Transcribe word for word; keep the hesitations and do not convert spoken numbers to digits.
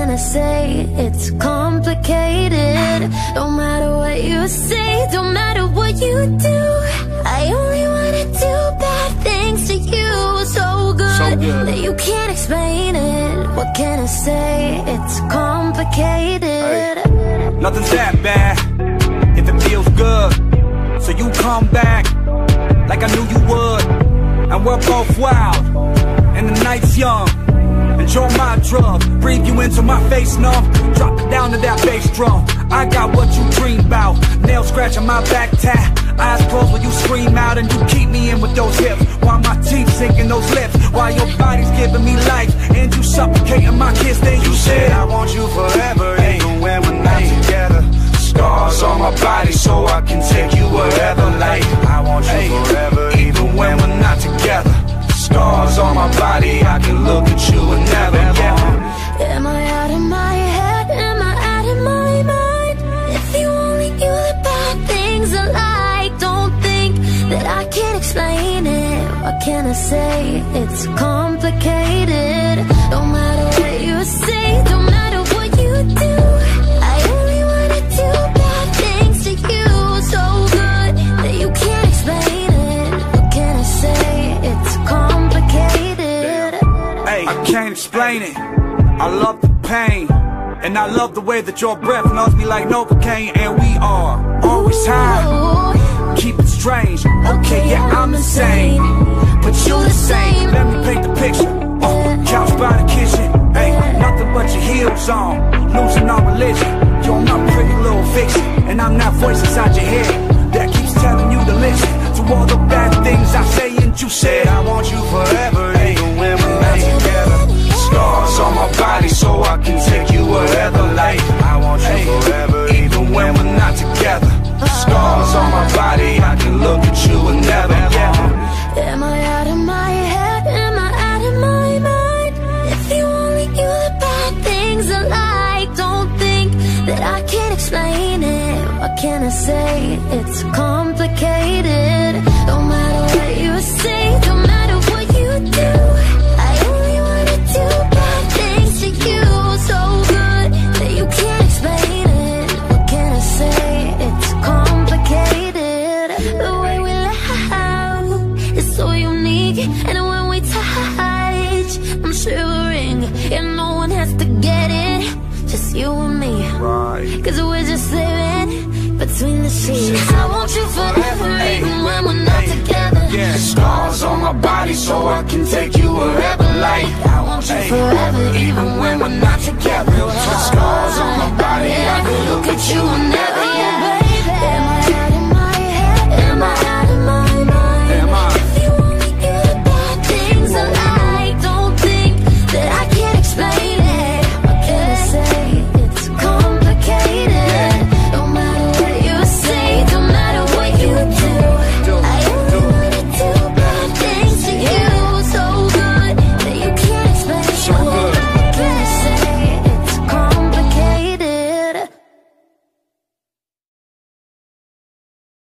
can I say? It's complicated. No matter what you say, don't matter what you do, I only wanna do bad things to you. So good, so good that you can't explain it. What can I say? It's complicated. Hey, nothing's that bad if it feels good. So you come back like I knew you would. And we're both wild and the night's young. Enjoy my drug, breathe you into my face numb. Drop it down to that bass drum. I got what you dream about. Nail scratching my back tat. Eyes closed when you scream out, and you keep me in with those hips, while my teeth sinking those lips, while your body's giving me life, and you suffocating my kiss. Then you said I want you forever, even when we're not together. Scars on my body so I can take you wherever. Like I want you forever, even when we're not together. Scars on my body, I can look at you and never yeah. Am I out of my head? Am I out of my mind? If you only knew the bad things I like, don't think that I can explain it. What can I say? It's complicated. No matter what you say, don't matter what you do, I only wanna do bad things to you. So good that you can't explain it. What can I say? It's complicated. Hey, I can't explain it. I love the pain, and I love the way that your breath knows me like Novocaine. And we are always high, keep it strange. Okay, yeah, I'm insane, but you the same. Let me paint the picture. Oh, couch by the kitchen. Hey, nothing but your heels on, losing our religion. You're my pretty little fiction, and I'm that voice inside your head that keeps telling you to listen to all the bad things I say. And you said I want you forever, even when we're not together. Scars on my body so I can take you wherever. Like I want you forever, even when we're not together. Scars on my body, I can look at you and never yeah. Am I out of my head? Am I out of my mind? If you only knew the bad things I like, don't think that I can explain it. What can I say? It's complicated. No matter what you say, don't matter what you do, I only wanna do bad things to you. So good that you can't explain it. What can I say? It's complicated. The way we laugh is so unique, and when we touch, I'm shivering. And no one has to get it, just you and me. Right. Cause we're just living between the sheets. I want you forever, even when we're not together. Yeah, scars on my body so I can take you wherever. Like I want you forever, even when we're not together. Scars on my body, I can look at you and